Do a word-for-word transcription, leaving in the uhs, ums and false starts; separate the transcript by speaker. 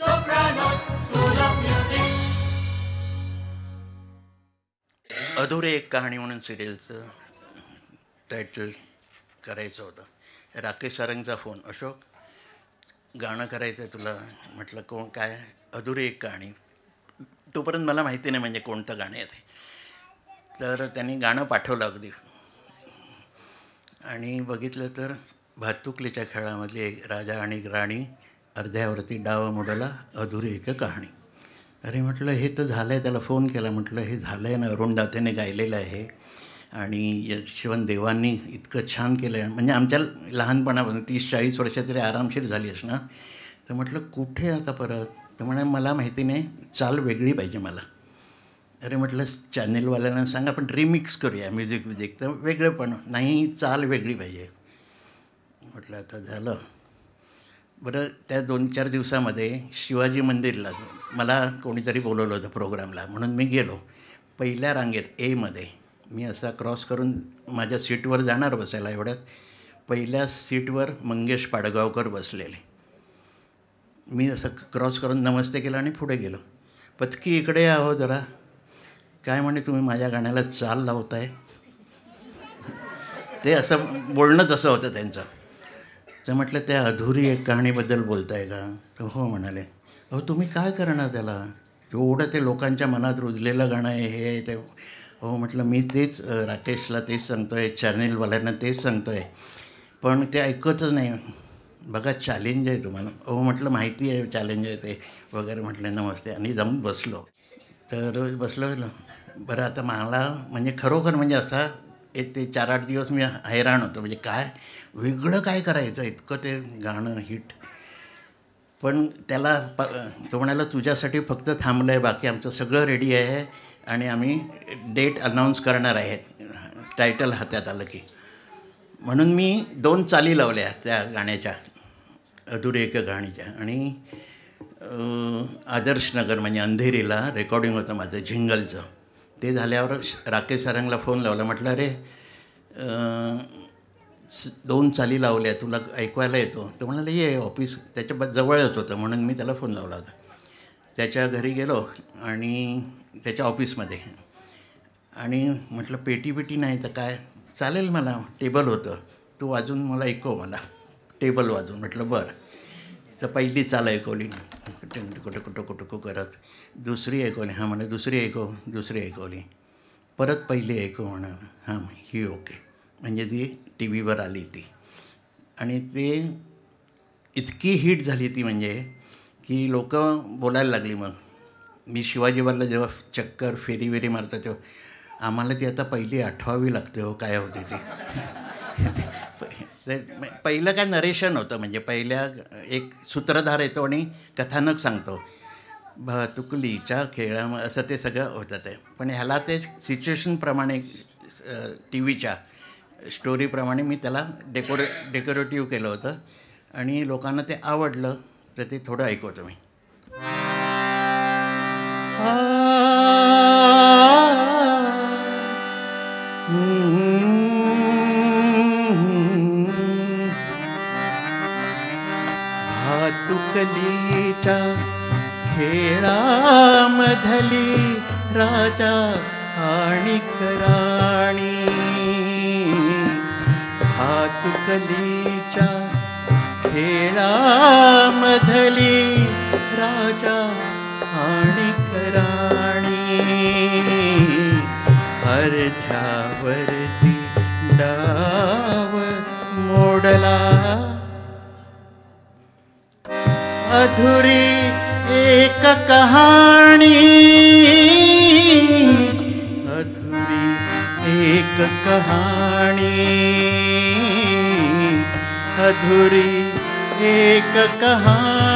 Speaker 1: अधुरे एक कहाणी म्हणून सिरियलचं टायटल करायचं होतं. राकेश सारंगचा फोन, अशोक गाणं करायचं आहे तुला. म्हटलं कोण काय? अधुरी एक कहाणी. तोपर्यंत मला माहिती नाही म्हणजे कोणतं गाणं आहे ते. तर त्यांनी गाणं पाठवलं अगदी, आणि बघितलं तर भातुकलीच्या खेळामधली एक राजा आणि राणी, अर्ध्यावरती डाव मोडला अधुरी एक कहाणी. अरे म्हटलं हे तर झालं आहे. त्याला फोन केला, म्हटलं हे झालं आहे ना, अरुण दातेने गायलेलं आहे आणि यशवंत देवांनी इतकं छान केलं आहे. म्हणजे आमच्या लहानपणापासून तीस चाळीस वर्ष तरी आरामशीर झाली आहेस ना. तर म्हटलं कुठे आता परत? तर म्हणे मला माहिती नाही, चाल वेगळी पाहिजे मला. अरे म्हटलं चॅनेलवाल्यांना सांगा आपण रिमिक्स करूया म्युझिक म्युझिक तर वेगळं, पण नाही, चाल वेगळी पाहिजे. म्हटलं आता झालं. बरं, त्या दोन चार दिवसामध्ये शिवाजी मंदिरला मला कोणीतरी बोलवलं होतं प्रोग्रामला, म्हणून मी गेलो. पहिल्या रांगेत एमध्ये मी असा क्रॉस करून माझ्या सीटवर जाणार बसायला, एवढ्यात पहिल्या सीटवर मंगेश पाडगावकर बसलेले. मी असं क्रॉस करून नमस्ते केलं आणि पुढे गेलो. पत्की इकडे आहो जरा. काय म्हणे तुम्ही माझ्या गाण्याला चाल लावताय? ते असं बोलणंच असं होतं त्यांचं. तर म्हटलं त्या अधुरी एक कहाणीबद्दल बोलताय का? तर हो म्हणाले. अहो तुम्ही काय करणार त्याला? एवढं ते लोकांच्या मनात रुजलेलं गाणं आहे हे ते. हो म्हटलं मी तेच राकेशला तेच सांगतो आहे, चॅनेलवाल्यांना तेच सांगतो आहे, पण ते ऐकतच नाही. बघा चॅलेंज आहे तुम्हाला. अहो म्हटलं माहिती आहे चॅलेंज आहे ते वगैरे. म्हटलं नमस्ते आणि जाऊन बसलो. तर बसलो गेलो. बरं आता मला म्हणजे खरोखर म्हणजे असा एक ते चार आठ दिवस मी हैराण होतो, म्हणजे काय वेगळं काय करायचं, इतकं ते गाणं हिट. पण त्याला प तो म्हणाला तुझ्यासाठी फक्त थांबलं आहे, बाकी आमचं सगळं रेडी आहे आणि आम्ही डेट अनाऊन्स करणार आहे टायटल हातात आलं की. म्हणून मी दोन चाली लावल्या त्या गाण्याच्या, अधुरी एक कहाणीच्या. आणि आदर्शनगर म्हणजे अंधेरीला रेकॉर्डिंग होतं माझं झिंगलचं. ते झाल्यावर राकेश सारंगला फोन लावला. म्हटलं अरे दोन चाली लावल्या, तुला ऐकवायला येतो? तो म्हणाला ये ऑफिस, त्याच्या जवळच होतं म्हणून मी त्याला फोन लावला होता. त्याच्या घरी गेलो आणि त्याच्या ऑफिसमध्ये, आणि म्हटलं पेटी पेटी नाही तर काय, चालेल मला, टेबल होतं, तू वाजून मला ऐकव, मला टेबल वाजून. म्हटलं बरं. तर पहिली चाल ऐकवली कुठं कुठं कुठं करत, दुसरी ऐकवली, हां म्हणा दुसरी ऐकव, दुसरी ऐकवली, परत पहिली ऐकव म्हणा, हां ही ओके, म्हणजे ती टी व्हीवर आली ती. आणि ते इतकी हिट झाली ती म्हणजे की लोक बोलायला लागली. मग मी शिवाजीवाला जेव्हा चक्कर फेरी वेरी मारतो तेव्हा आम्हाला ती आता पहिली आठवावी लागते हो काय होती ती. पहिलं काय नरेशन होतं, म्हणजे पहिल्या एक सूत्रधार येतो आणि कथानक सांगतो, भातुकलीच्या खेळा असं ते सगळं होतं ते. पण ह्याला ते सिच्युएशनप्रमाणे टी व्हीच्या स्टोरीप्रमाणे मी त्याला डेकोरे डेकोरेटिव्ह केलं होतं आणि लोकांना ते आवडलं. तर ते थोडं ऐकवतो मी. भातुकलीच्या खेळामधली राजा आणि राणी, भातुकलीच्या खेळामधली राजा आणि राणी, अर्ध्यावरती डाव मोडला अधुरी एक कहाणी, अधुरी एक कहाणी, अधुरी एक कहाणी.